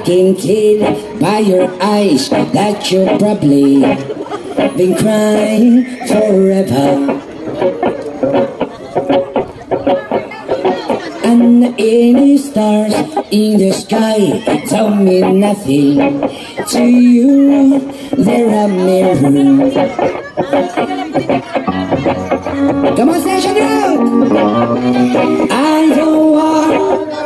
can tell by your eyes that you've probably been crying forever. And any stars in the sky don't mean nothing to you. They're a mirror. Come on, station out! I don't want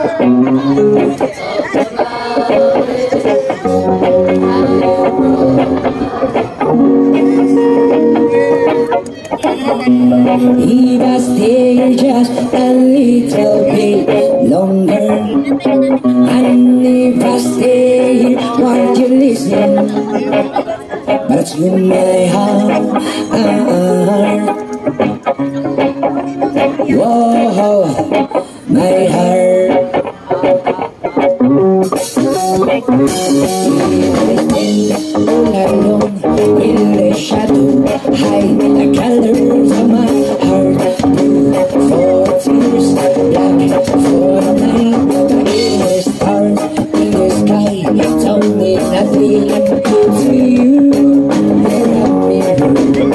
if I stay just a little bit longer, and if I stay here while you listen, but it's in my heart. Whoa, my heart. All alone in the shadow, hide the colors of my heart. Blue for tears, black for the night. In the stars in the sky, don't mean nothing to you. They're a mirror.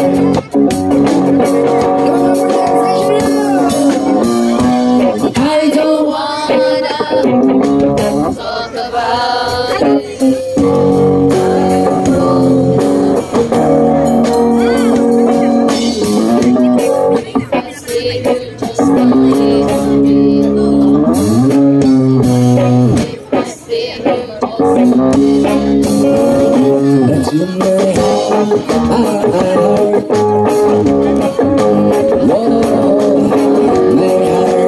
I don't wanna talk about it. That's in my heart. Whoa, my heart.